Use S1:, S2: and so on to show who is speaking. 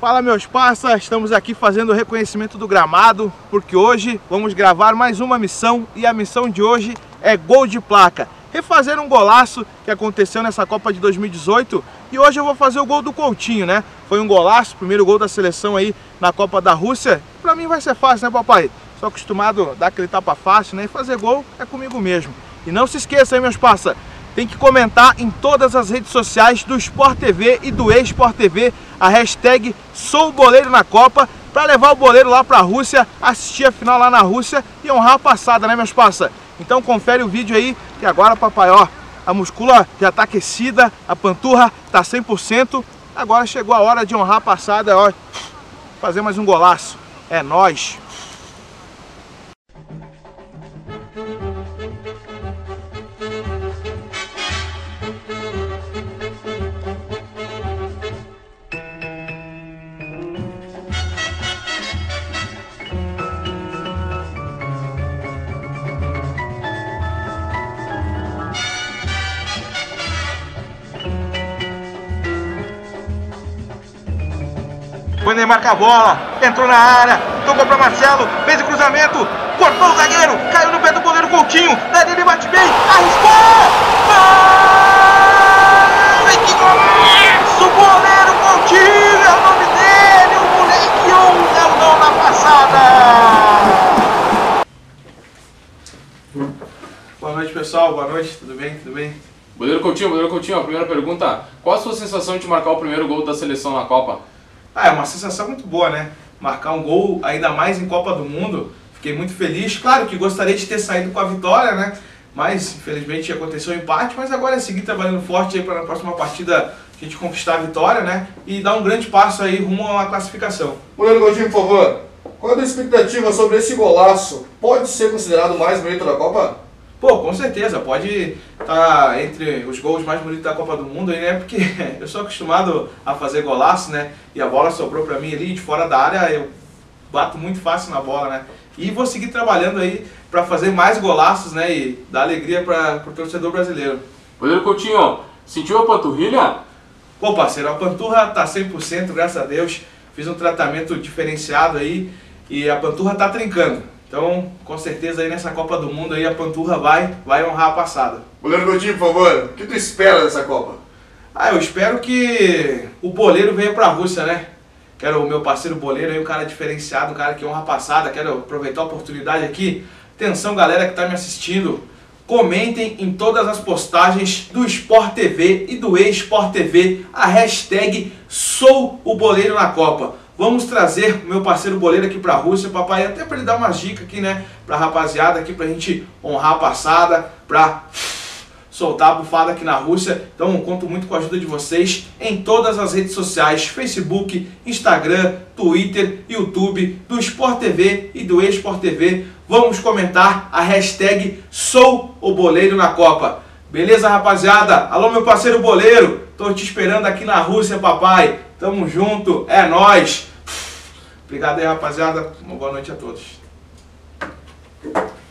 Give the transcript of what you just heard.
S1: Fala meus parça, estamos aqui fazendo o reconhecimento do gramado, porque hoje vamos gravar mais uma missão e a missão de hoje é gol de placa. Refazer um golaço que aconteceu nessa Copa de 2018 e hoje eu vou fazer o gol do Coutinho, né? Foi um golaço, primeiro gol da seleção aí na Copa da Rússia. Pra mim vai ser fácil, né papai? Sou acostumado a dar aquele tapa fácil, né? E fazer gol é comigo mesmo. E não se esqueça aí meus parça, tem que comentar em todas as redes sociais do Sport TV e do eSport TV a hashtag #SouBoleiro na Copa para levar o boleiro lá para a Rússia, assistir a final lá na Rússia e honrar a passada, né meus parça? Então confere o vídeo aí que agora papai, ó, a muscula já tá aquecida, a panturra tá 100%, agora chegou a hora de honrar a passada, ó, fazer mais um golaço. É nóis! Foi Neymar com a bola, entrou na área, tocou para Marcelo, fez o cruzamento, cortou o zagueiro, caiu no pé do goleiro Coutinho, daí ele bate bem, arriscou! Ai, que golaço! Goleiro Coutinho é o nome dele, o moleque é o gol na passada! Boa noite pessoal, boa noite, tudo bem? Tudo bem?
S2: Goleiro Coutinho, a primeira pergunta, qual a sua sensação de marcar o primeiro gol da seleção na Copa?
S1: É uma sensação muito boa, né? Marcar um gol, ainda mais em Copa do Mundo. Fiquei muito feliz. Claro que gostaria de ter saído com a vitória, né? Mas, infelizmente, aconteceu o empate. Mas agora é seguir trabalhando forte aí para na próxima partida a gente conquistar a vitória, né? E dar um grande passo aí rumo a uma classificação.
S3: Goleiro Coutinho, por favor, qual é a tua expectativa sobre esse golaço? Pode ser considerado o mais bonito da Copa?
S1: Pô, com certeza, pode estar entre os gols mais bonitos da Copa do Mundo aí, né? Porque eu sou acostumado a fazer golaço, né? E a bola sobrou pra mim ali de fora da área, eu bato muito fácil na bola, né? E vou seguir trabalhando aí pra fazer mais golaços, né? E dar alegria pro torcedor brasileiro.
S2: Goleiro Coutinho, sentiu a panturrilha?
S1: Pô, parceiro, a panturra tá 100%, graças a Deus. Fiz um tratamento diferenciado aí e a panturra tá trincando. Então, com certeza aí nessa Copa do Mundo aí a panturra vai honrar a passada.
S3: Goleiro Coutinho, por favor, o que tu espera dessa Copa?
S1: Eu espero que o boleiro venha pra Rússia, né? Quero o meu parceiro boleiro aí, um cara diferenciado, um cara que honra a passada. Quero aproveitar a oportunidade aqui. Atenção galera que tá me assistindo. Comentem em todas as postagens do Sport TV e do eSport TV a hashtag #SouOBoleiro na Copa. Vamos trazer o meu parceiro boleiro aqui pra Rússia, papai, até pra ele dar umas dicas aqui, né, pra rapaziada aqui, pra gente honrar a passada, pra soltar a bufada aqui na Rússia. Então, conto muito com a ajuda de vocês em todas as redes sociais, Facebook, Instagram, Twitter, YouTube, do Sport TV e do eSport TV. Vamos comentar a hashtag #SouOBoleiro na Copa. Beleza, rapaziada? Alô, meu parceiro boleiro, tô te esperando aqui na Rússia, papai. Tamo junto, é nóis! Obrigado aí, rapaziada. Uma boa noite a todos.